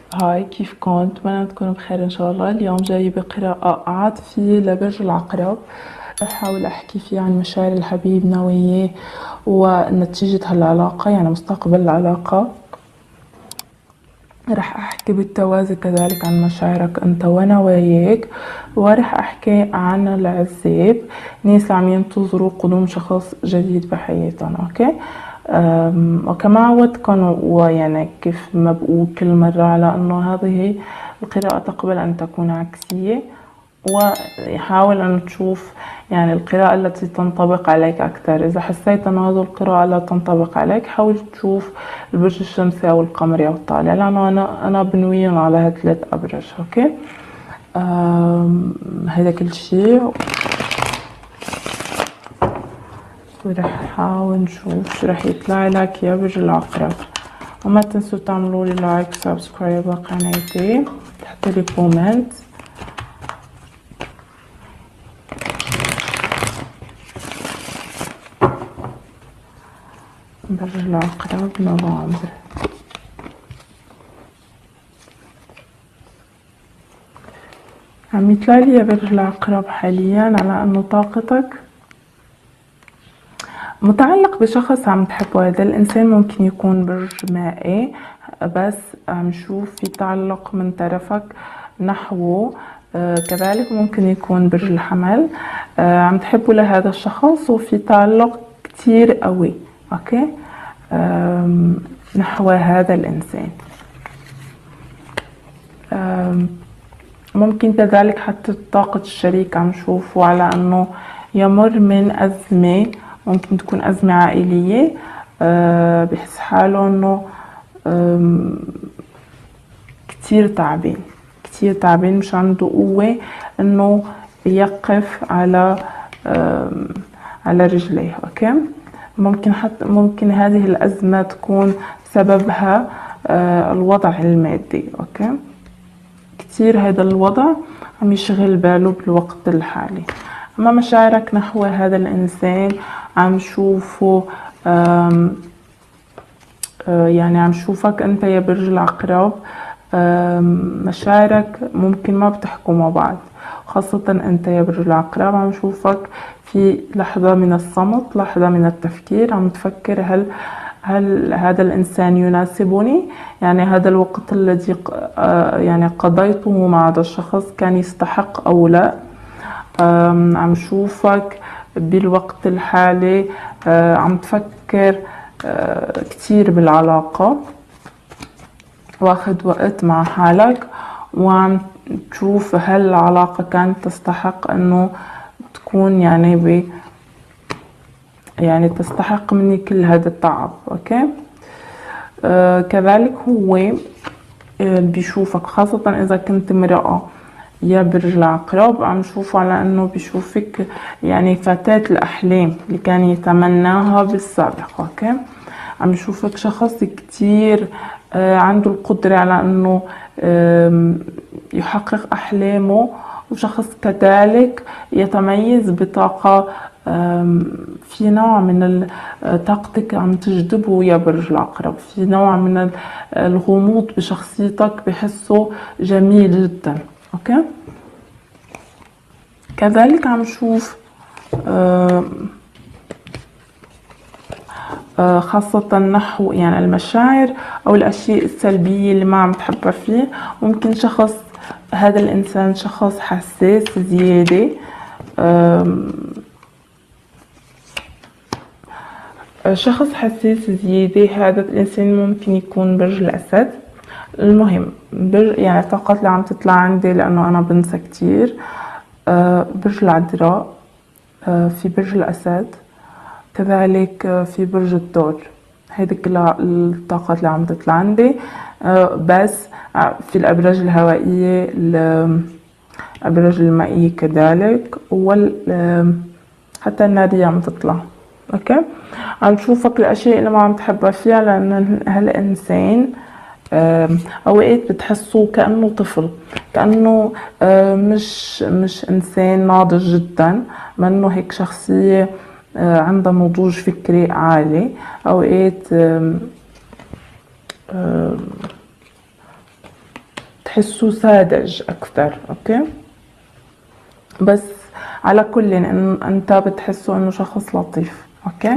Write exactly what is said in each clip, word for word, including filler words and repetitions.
هاي، كيفكن؟ أتمنى تكونوا بخير إن شاء الله. اليوم جاي بقراءة عاطفية لبرج العقرب. رح أحاول أحكي فيه عن مشاعر الحبيب نوعية ونتيجة هالعلاقة، يعني مستقبل العلاقة. رح أحكي بالتوازي كذلك عن مشاعرك أنت ونواياك، ورح أحكي عن العزاب، ناس عم ينتظروا قدوم شخص جديد بحياتهم. أوكي. وكما عودتكم ويعني كيف ما بقول كل مرة على أنه هذه القراءة تقبل أن تكون عكسية، وحاول أن تشوف يعني القراءة التي تنطبق عليك أكثر. إذا حسيت أن هذه القراءة لا تنطبق عليك، حاول تشوف البرج الشمسي أو القمري أو الطالع، لأنه أنا أنا بنويهم على هالثلاث أبراج. أوكي. هذا كل شيء، ورح نحاول نشوف شو رح يطلع لك يا برج العقرب. وما تنسوا تعملوا لي لايك سبسكرايب لقناتي، تحطوا لي كومنت. برج العقرب نوفمبر. عم يطلع لي يا برج العقرب حاليا على انه طاقتك متعلق بشخص عم تحبه. هذا الانسان ممكن يكون برج مائي، بس عم نشوف في تعلق من طرفك نحوه. آه كذلك ممكن يكون برج الحمل، آه عم تحبه لهذا الشخص وفي تعلق كتير قوي. اوكي. آه نحو هذا الانسان. آه ممكن كذلك حتى طاقة الشريك عم نشوفه على انه يمر من ازمة، ممكن تكون ازمة عائلية. أه بحس حاله انه كتير تعبان كتير تعبان، مش عنده قوة انه يقف على على رجليه. اوكي. ممكن حتى ممكن هذه الازمة تكون سببها أه الوضع المادي. اوكي. كتير هذا الوضع عم يشغل باله بالوقت الحالي. اما مشاعرك نحو هذا الانسان عم شوفه يعني عم شوفك انت يا برج العقرب، مشاعرك ممكن ما بتحكوا مع بعض، خاصة انت يا برج العقرب. عم شوفك في لحظة من الصمت، لحظة من التفكير، عم تفكر هل هل هذا الإنسان يناسبني؟ يعني هذا الوقت الذي يعني قضيته مع هذا الشخص كان يستحق أو لا؟ عم شوفك بالوقت الحالي عم تفكر كتير بالعلاقة، واخد وقت مع حالك وعم تشوف هل العلاقة كانت تستحق انه تكون يعني ب يعني تستحق مني كل هذا التعب. اوكي. آه كذلك هو آه بيشوفك، خاصة اذا كنت امرأة يا برج العقرب، عم شوفه على انه بيشوفك يعني فتاة الاحلام اللي كان يتمناها بالسابق. اوكي. عم يشوفك شخص كتير آه عنده القدرة على انه آه يحقق احلامه، وشخص كذلك يتميز بطاقة في نوع من طاقتك عم تجذبه يا برج العقرب، في نوع من الغموض بشخصيتك بحسه جميل جدا. اوكي. كذلك عم شوف خاصة نحو يعني المشاعر او الاشياء السلبية اللي ما عم تحبها فيه. ممكن شخص هذا الانسان شخص حساس زيادة، شخص حساس زيادة. هذا الإنسان ممكن يكون برج الأسد. المهم برج يعني الطاقات اللي عم تطلع عندي لأنه أنا بنسى كتير. برج العذراء، في برج الأسد، كذلك في برج الثور. هيدي كلها الطاقات اللي عم تطلع عندي. بس في الأبراج الهوائية، الأبراج المائية كذلك، وال حتى النارية عم تطلع. اوكي. عم تشوفك الاشياء اللي ما عم تحبها فيها، لان هالانسان اوقات بتحسه كانه طفل، كانه مش مش انسان ناضج جدا، منه هيك شخصيه عندها نضوج فكري عالي. اوقات بتحسه ساذج أكثر. أوكي، بس على كل إن أنت بتحسه إنه شخص لطيف. أوكي،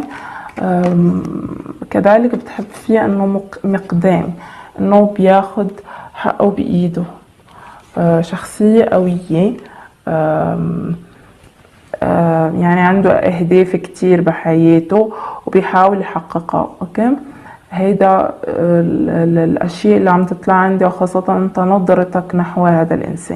كذلك بتحب فيه إنه مقدام، إنه بياخد حقه بإيده، أه شخصية قوية، أه أه يعني عنده أهداف كتير بحياته وبيحاول يحققها. أوكي، هيدا الأشياء اللي عم تطلع عندي، وخاصة أنت نظرتك نحو هذا الإنسان.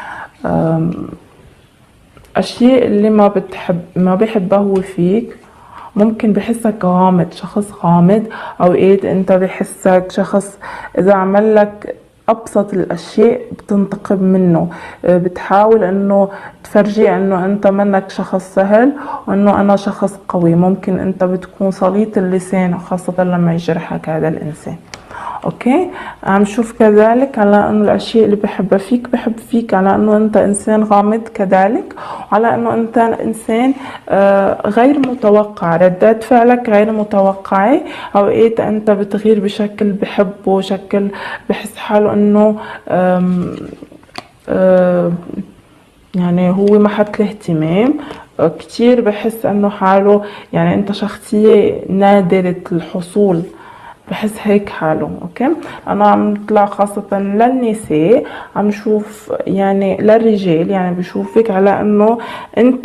أشياء اللي ما بتحب ما بيحبها هو فيك، ممكن بحسك غامض، شخص غامض. أوقات أنت بحسك شخص إذا عمل لك أبسط الأشياء بتنتقم منه، بتحاول أنه تفرجي أنه أنت منك شخص سهل وأنه أنا شخص قوي. ممكن أنت بتكون سليط اللسان، خاصة لما يجرحك هذا الإنسان. اوكي، عم شوف كذلك على انه الاشياء اللي بحبها فيك، بحب فيك على انه انت انسان غامض كذلك، وعلى انه انت انسان آه غير متوقع، ردات فعلك غير متوقعة. اوقات انت بتغير بشكل بحبه، شكل بحس حاله انه آم آم يعني هو محط الاهتمام كتير. بحس انه حاله يعني انت شخصية نادرة الحصول، بحس هيك حاله. اوكي، انا عم طلع خاصة للنساء، عم شوف يعني للرجال، يعني بشوفك على انه انت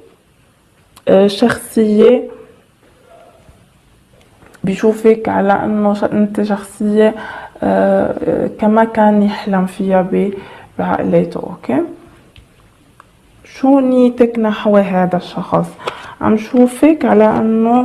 شخصية، بشوفك على انه انت شخصية كما كان يحلم فيها بعقليته. اوكي، شو نيتك نحو هذا الشخص؟ عم شوفك على انه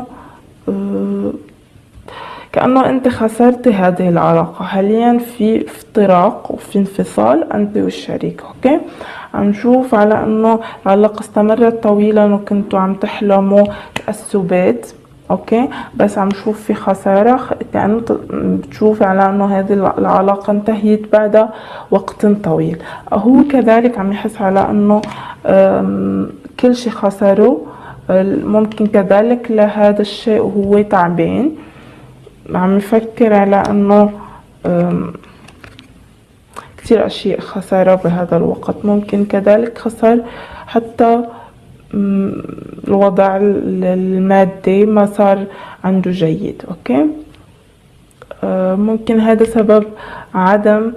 كأنه أنت خسرت هذه العلاقة، حاليا في افتراق وفي انفصال أنت والشريك. أوكي، عم نشوف على أنه العلاقة استمرت طويلا وكنتوا عم تحلموا تأسبات. أوكي، بس عم نشوف في خسارة، كأنه بتشوف على أنه هذه العلاقة انتهت بعد وقت طويل. هو كذلك عم يحس على أنه كل شيء خسره، ممكن كذلك لهذا الشيء وهو تعبان، عم يفكر على انه كتير اشياء خسارة بهذا الوقت. ممكن كذلك خسر حتى الوضع المادي ما صار عنده جيد. اوكي، ممكن هذا سبب عدم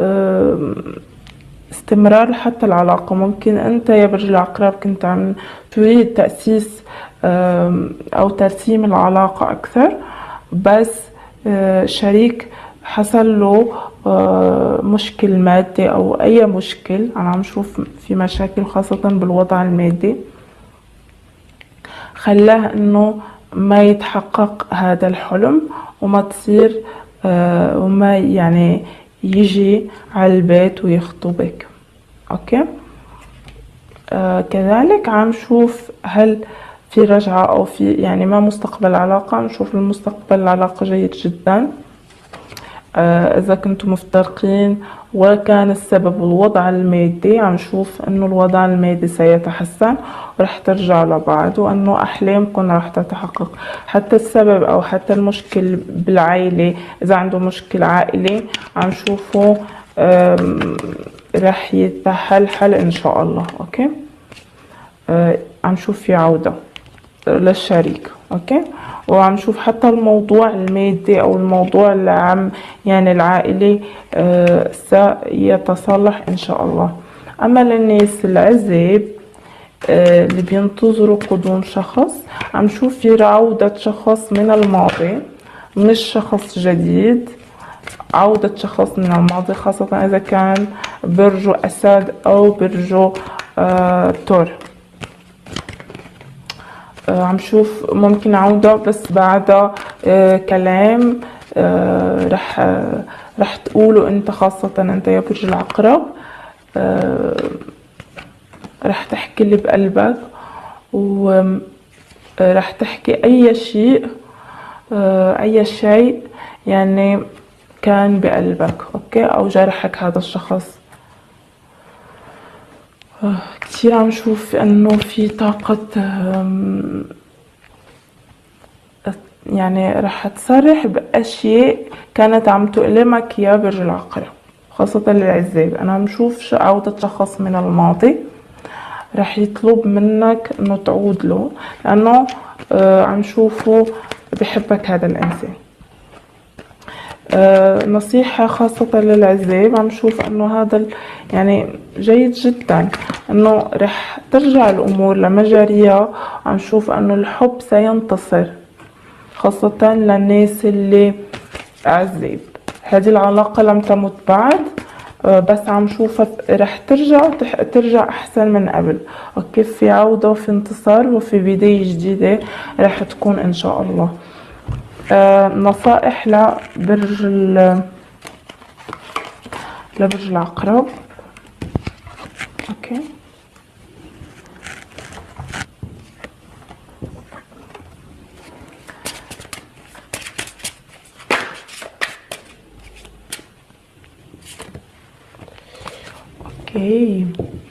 استمرار حتى العلاقة. ممكن انت يا برج العقرب كنت عم تريد تأسيس او ترسيم العلاقة اكثر، بس شريك حصل له مشكل مادي او اي مشكل. انا عم شوف في مشاكل خاصة بالوضع المادي، خلاه انه ما يتحقق هذا الحلم وما تصير وما يعني يجي على البيت ويخطبك. اوكي، آه كذلك عم شوف هل في رجعة او في يعني ما مستقبل العلاقة. عم شوف المستقبل العلاقة جيد جدا. آه اذا كنتم مفترقين وكان السبب الوضع المادي، عم شوف انه الوضع المادي سيتحسن ورح ترجعوا لبعض، وانه احلامكم رح تتحقق. حتى السبب او حتى المشكل بالعائلة، اذا عنده مشكل عائلي عم شوفه رح يتحل حل ان شاء الله. اوكي، آه عم شوف في عودة للشريك. اوكي، وعم شوف حتى الموضوع المادي او الموضوع العام يعني العائلي آه سيتصلح ان شاء الله. اما للناس العزب آه اللي بينتظروا قدوم شخص، عم شوف في عودة شخص من الماضي، مش شخص جديد، عودة شخص من الماضي، خاصة اذا كان برجو اسد او برجو آه تور. آه عم شوف ممكن عودة بس بعد آه كلام آه رح آه رح تقوله انت، خاصة انت يا برج العقرب. آه رح تحكي اللي بقلبك، ورح تحكي اي شيء آه اي شيء يعني كان بقلبك. اوكي، او جرحك هذا الشخص. كتير عم شوف انه في طاقة يعني رح تصرح باشياء كانت عم تؤلمك يا برج العقرب، خاصة للعزاب. أنا عم شوف عودة شخص من الماضي رح يطلب منك إنه تعود له، لأنه آه عم شوفه بحبك هذا الإنسان. آه نصيحة خاصة للعزاب، عم شوف انه هذا يعني جيد جدا انه رح ترجع الامور لمجاريها. عم شوف انه الحب سينتصر خاصة للناس اللي عزاب. هذه العلاقة لم تمت بعد، آه بس عم شوفها رح ترجع ترجع احسن من قبل. اوكي، في عودة وفي انتصار وفي بداية جديدة رح تكون ان شاء الله. آه نصائح لبرج ال لبرج العقرب. اوكي، اوكي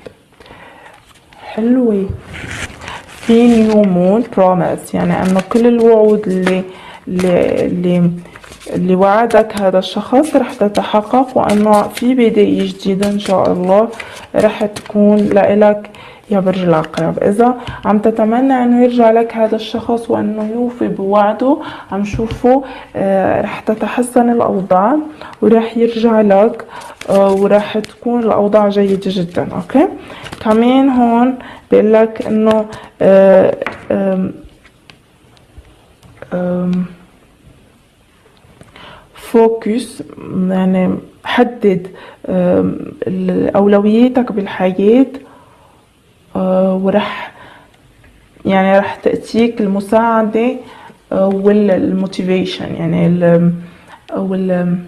حلوة. في نيو مون بروميس، يعني انه كل الوعود اللي اللي اللي, اللي وعدك هذا الشخص رح تتحقق، وانه في بداية جديدة ان شاء الله رح تكون لإلك يا برج العقرب. اذا عم تتمنى انه يرجع لك هذا الشخص وانه يوفي بوعده، عم شوفه آه رح تتحسن الاوضاع ورح يرجع لك آه ورح تكون الاوضاع جيدة جدا. اوكي، كمان هون بيقول لك انه آه آه آه فوكس، يعني حدد أولوياتك بالحياة، ورح يعني رح تأتيك المساعدة والموتيفيشن، يعني ال وال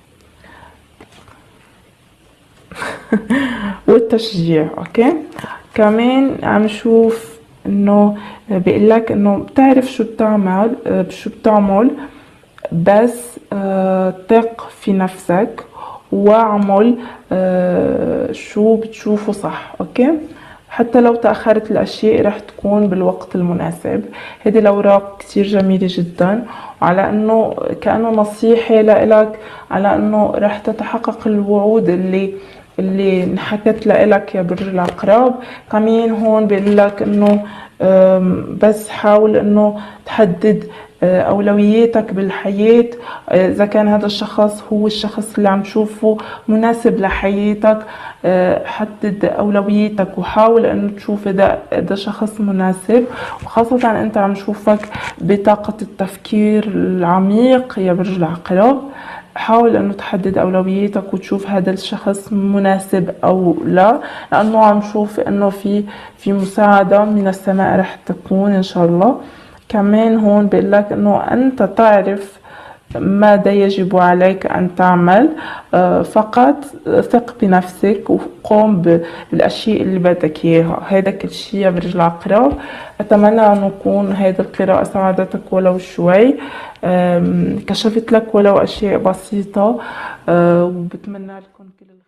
والتشجيع. اوكي، كمان عم شوف انه بيقول لك انه بتعرف شو بتعمل شو بتعمل بس آه ثق في نفسك واعمل آه شو بتشوفه صح. اوكي، حتى لو تأخرت الأشياء رح تكون بالوقت المناسب. هذه الأوراق كتير جميلة جدا، وعلى أنه كأنه نصيحة لإلك على أنه رح تتحقق الوعود اللي اللي انحكت لإلك يا برج العقرب. كمان هون بيقول لك أنه بس حاول أنه تحدد أولوياتك بالحياة. إذا كان هذا الشخص هو الشخص اللي عم تشوفه مناسب لحياتك، حدد أولوياتك وحاول أن تشوف إذا ده شخص مناسب، وخاصة أنت عم شوفك بطاقة التفكير العميق يا برج العقرب. حاول أنه تحدد أولوياتك وتشوف هذا الشخص مناسب أو لا، لأنه عم شوف أنه في في مساعدة من السماء رح تكون إن شاء الله. كمان هون بيقول لك انه انت تعرف ماذا يجب عليك ان تعمل، فقط ثق بنفسك وقوم بالاشياء اللي بدك اياها. هذا كل شيء يا برج العقرب. اتمنى ان تكون هذه القراءة ساعدتك ولو شوي، كشفت لك ولو اشياء بسيطة، وبتمنى لكم كل الخير.